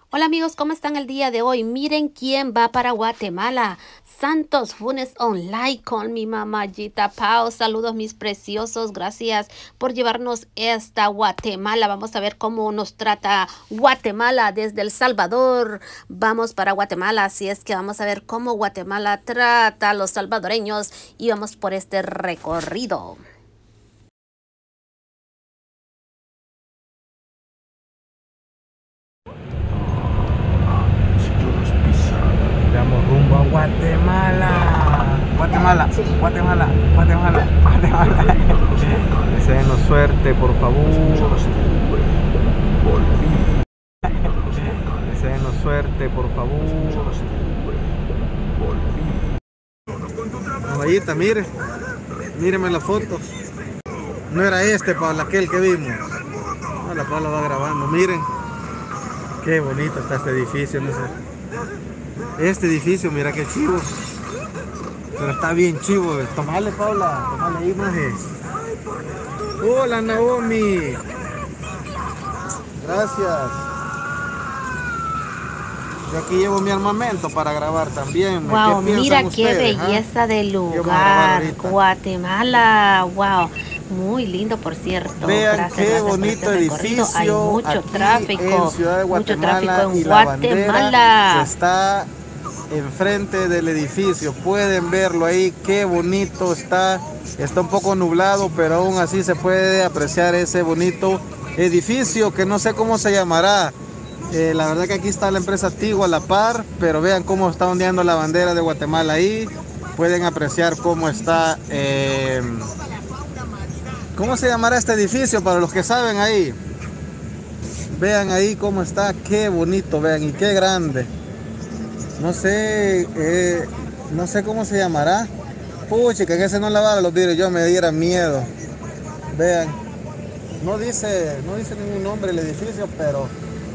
Hola amigos, ¿cómo están el día de hoy? Miren quién va para Guatemala. Santos Funes Online con mi mamayita Pau. Saludos mis preciosos, gracias por llevarnos esta Guatemala. Vamos a ver cómo nos trata Guatemala desde El Salvador. Vamos para Guatemala, así es que vamos a ver cómo Guatemala trata a los salvadoreños y vamos por este recorrido. Damos rumbo a Guatemala. Guatemala, Guatemala, Guatemala, Guatemala. Deseenos suerte, por favor. Deseenos suerte, por favor. Caballita, mire. Míreme la foto. No era este, Paula, aquel que vimos. No, la Paula va grabando. Miren. Qué bonito está este edificio, no sé. Este edificio, mira qué chivo. Pero está bien chivo. Tomale, Paula. Tomale imágenes. Hola, Naomi. Gracias. Yo aquí llevo mi armamento para grabar también. Wow, ¿Qué mira piensan qué ustedes, belleza de Yo me voy a grabar lugar. ahorita. Guatemala, wow. Muy lindo, por cierto. Vean Gracias, qué gracias por bonito este recorrido. Hay edificio mucho aquí tráfico, en Ciudad de mucho Guatemala tráfico en y la bandera que Guatemala. está enfrente del edificio. Pueden verlo ahí, qué bonito está. Está un poco nublado, pero aún así se puede apreciar ese bonito edificio que no sé cómo se llamará. La verdad que aquí está la empresa Tigo a la par, pero vean cómo está ondeando la bandera de Guatemala ahí. Pueden apreciar cómo está. ¿Cómo se llamará este edificio para los que saben ahí? Vean ahí cómo está, qué bonito, vean, y qué grande. No sé, no sé cómo se llamará. Pucha, que en ese no lavara los vidrios, yo me diera miedo. Vean, no dice ningún nombre el edificio, pero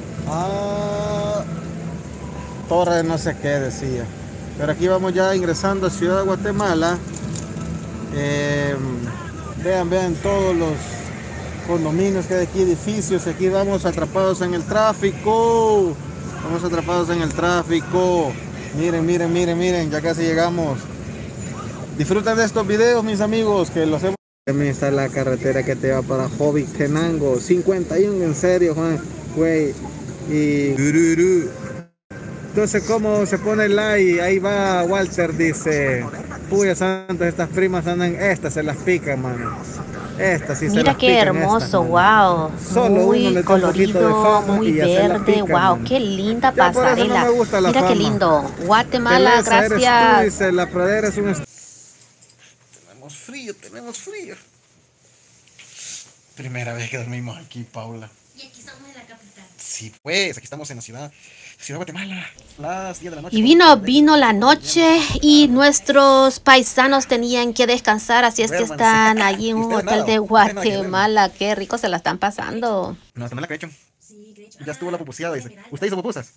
torre no sé qué decía. Pero aquí vamos ya ingresando a Ciudad de Guatemala. Eh, vean todos los condominios que hay aquí, edificios. Aquí vamos atrapados en el tráfico. Vamos atrapados en el tráfico. Miren, ya casi llegamos. Disfrutan de estos videos, mis amigos, que los hemos... También está la carretera que te va para Joviquenango, 51, en serio, Juan, güey. Y... Entonces, ¿cómo se pone el like? Ahí va Walter, dice. Puya santos, estas primas andan, estas se las pican, mano. Estas sí se Mira las qué pican, estas, hermoso, mano. wow. Solo uno Muy le da un poquito de colorido, fama muy y ya se la verde, pica, wow. mano. Qué linda Ya por eso no pasarela. me gusta la Mira qué fama. lindo. Guatemala, Telesa, eres tú, gracias. dice, la pradera es un... Tenemos frío. Primera vez que dormimos aquí, Paula. Y aquí estamos en la capital. Sí, pues, aquí estamos en la ciudad de Guatemala. Las 10 de la noche. Y vino la noche y nuestros paisanos tenían que descansar, así es que Duérmanse. están allí en Y un ustedes hotel nada, de ustedes nada que duerman. Guatemala. Qué rico se la están pasando. No, esta no es la que he hecho. Ya estuvo la pupuseada, dice. ¿Usted hizo pupusas?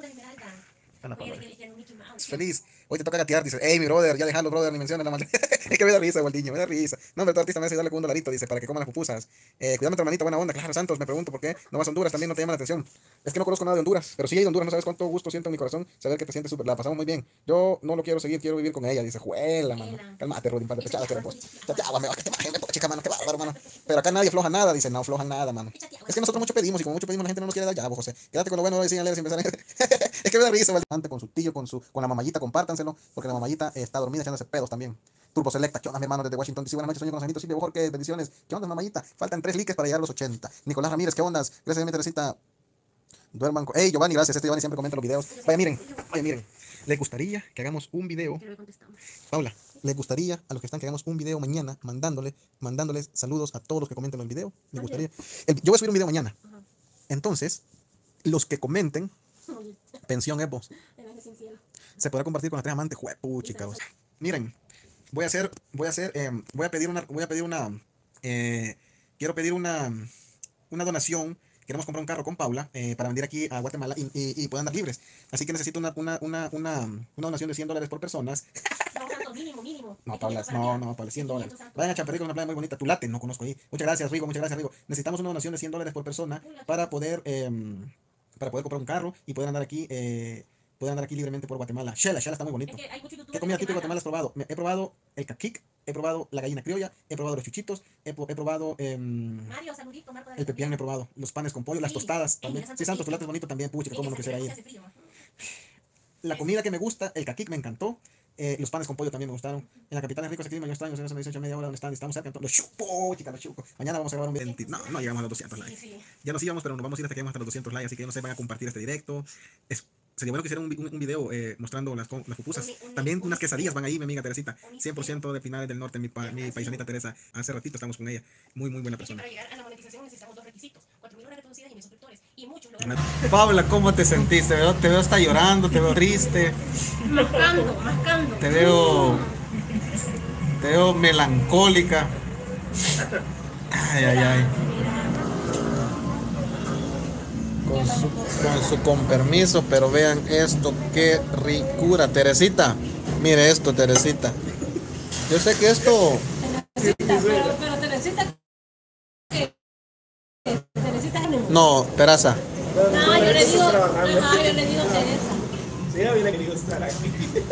Feliz. Hoy te toca gatear, dice. Ey, mi brother, ya déjalo, brother, ni menciones la maldita. Es que me da risa, Gualdiño, me da risa. No, hombre, tu artista me hace darle con un dolarito, dice, para que coman las pupusas. Cuidame tu hermanita, buena onda. Claro, Santos, me pregunto por qué no vas a Honduras, también no te llama la atención. Es que no conozco nada de Honduras, pero sí he ido a Honduras, no sabes cuánto gusto siento en mi corazón saber que te sientes súper, la pasamos muy bien. Yo no lo quiero seguir, quiero vivir con ella, dice, juela, mano. Cálmate, Rodin, par de pechadas que después. Chateaba, me va, que te bajen, chica, mano, qué bárbaro, mano. Pero acá nadie floja nada, dice, no floja nada, mano. Es que nosotros mucho pedimos y como mucho pedimos la gente no nos quiere dar ya, vos, José. Quédate con lo bueno, decían leer sin pensar. Es que me da risa, Valente, con su tío, con la mamayita, compártanselo, porque la mamayita está dormida echándose pedos también. Turbo Selecta, ¿qué onda, mi hermano desde Washington DC? Buenas noches, sueño con Sanito, Silvio Jorge, bendiciones. ¿Qué onda, mamayita? Faltan 3 likes para llegar a los 80. Nicolás Ramírez, ¿qué ondas? Gracias, mi Teresita. Duerman. Hey, Giovanni, gracias. Giovanni siempre comenta los videos. Vaya, miren. ¿Les gustaría que hagamos un video? Paula, ¿les gustaría a los que están que hagamos un video mañana mandándoles saludos a todos los que comenten el video? ¿Les gustaría? Yo voy a subir un video mañana. Entonces, los que comenten, pensión Evo, se podrá compartir con las 3 amantes. Juepuchi, chicos. Miren, quiero pedir una donación. Queremos comprar un carro con Paula para vender aquí a Guatemala y puedan dar libres. Así que necesito una donación de $100 por personas. No, Paula, no, Paula, $100. Vayan a Chaperrico, una playa muy bonita. Tulate, no conozco ahí. Muchas gracias, Rigo, muchas gracias, Rigo. Necesitamos una donación de $100 por persona para poder para poder comprar un carro y poder andar aquí. Poder andar aquí libremente por Guatemala. Shela está muy bonito. ¿Qué comida típica de Guatemala has probado? He probado el caquic, he probado la gallina criolla, he probado los chuchitos, he probado el pepián, he probado los panes con pollo, las tostadas también. Sí, Santos, tu late es bonito también, pucha, cómo no quisiera ir. La comida que me gusta, el caquic me encantó. Los panes con pollo también me gustaron. En la capital es rico ese clima, yo extraño, se me dice media hora donde están, estamos cerca, entonces, los chupo, chicas, los chupo. Mañana vamos a grabar un video. No llegamos a los 200 likes. Sí. Ya nos íbamos, pero nos vamos a ir hasta que lleguemos hasta los 200 likes, así que no se van a compartir este directo. Sería bueno que hicieran un video mostrando las pupusas. También unas quesadillas van ahí, mi amiga Teresita. 100% de Pinales del Norte, mi paisanita Teresa. Hace ratito estamos con ella. Muy buena persona. Para llegar a la monetización necesitamos 2 requisitos. 4.000 horas reproducidas y 1.000 suscriptores. Y muchos logran... Paula, ¿cómo te sentiste? Te veo hasta llorando, te veo triste. Mascando. Te veo melancólica. Ay. Con permiso, pero vean esto, qué ricura. Teresita, mire esto, Teresita. Yo sé que esto... Pero Teresita... Teresita es el... No, Peraza. No, yo le digo Teresa. Sí, ya viene querido estar aquí.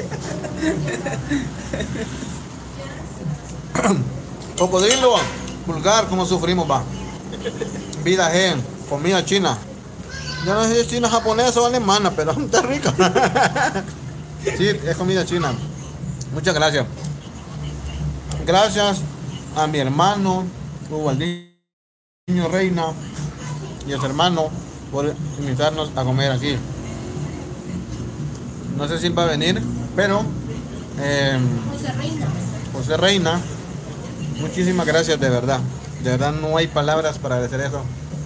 Cocodrilo, vulgar, ¿cómo sufrimos, va? Vida gen, comida china. Yo no sé si es china, japonesa o alemana, pero está rica. Sí, es comida china. Muchas gracias. Gracias a mi hermano Ubaldiño Reina y a su hermano por invitarnos a comer aquí. No sé si él va a venir, pero José Reina, muchísimas gracias, de verdad. De verdad no hay palabras para agradecer eso.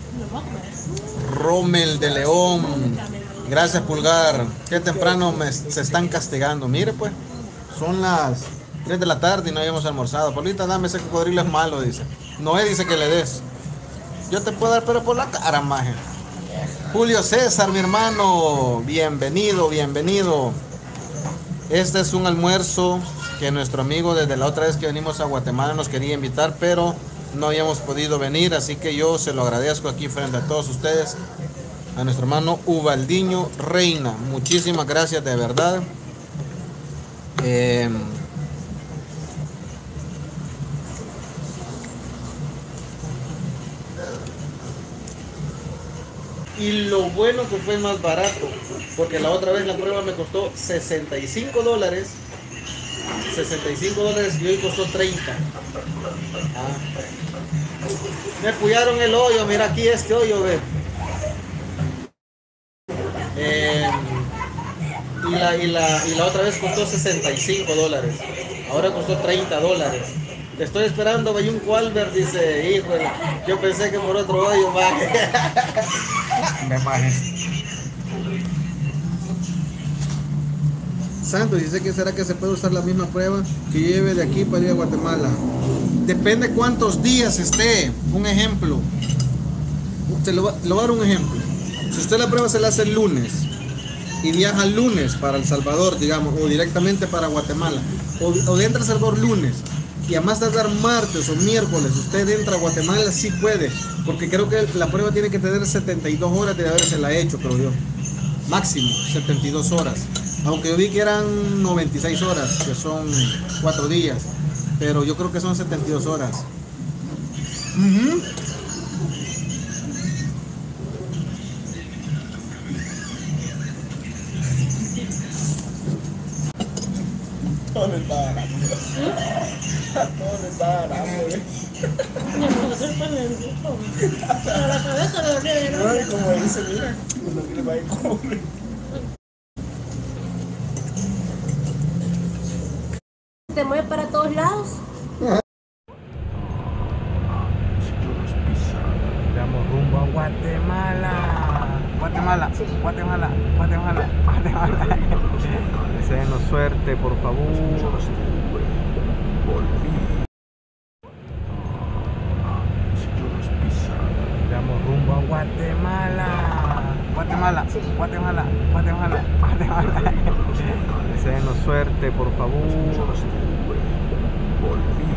Rommel de León, gracias Pulgar. Qué temprano se están castigando. Mire pues, son las 3 de la tarde y no habíamos almorzado. Paulita, dame ese cocodrilo, es malo, dice. Noé dice que le des. Yo te puedo dar, pero por la cara, maje. Julio César, mi hermano, bienvenido. Este es un almuerzo que nuestro amigo desde la otra vez que venimos a Guatemala nos quería invitar, pero no habíamos podido venir, así que yo se lo agradezco aquí frente a todos ustedes, a nuestro hermano Ubaldiño Reina. Muchísimas gracias, de verdad. Y lo bueno que fue más barato, porque la otra vez la prueba me costó $65. $65 y hoy costó 30. Me puyaron el hoyo, mira aquí este hoyo, ve. Y la otra vez costó $65. Ahora costó $30. Te estoy esperando, Bayun Cualver, dice, híjole, yo pensé que por otro hoyo, baje. Me imagino. Santos, dice que será que se puede usar la misma prueba que lleve de aquí para ir a Guatemala. Depende cuántos días esté. Un ejemplo. Le voy a dar un ejemplo. Si usted la prueba se la hace el lunes y viaja el lunes para El Salvador, digamos, o directamente para Guatemala, o entra a El Salvador lunes y a más tardar martes o miércoles usted entra a Guatemala, sí puede, porque creo que la prueba tiene que tener 72 horas de haberse la hecho, creo yo. Máximo 72 horas. Aunque yo vi que eran 96 horas, que son 4 días, pero yo creo que son 72 horas. ¿Dónde está la hambre? ¿Dónde está la hambre? La cabeza le dolía de Ay, como dice, mira, lo que le va a ir cobre. ¿Te mueve para todos lados? Damos rumbo a Guatemala. Guatemala. Deseenos suerte, por favor. Damos rumbo a Guatemala. Deseenos suerte, por favor.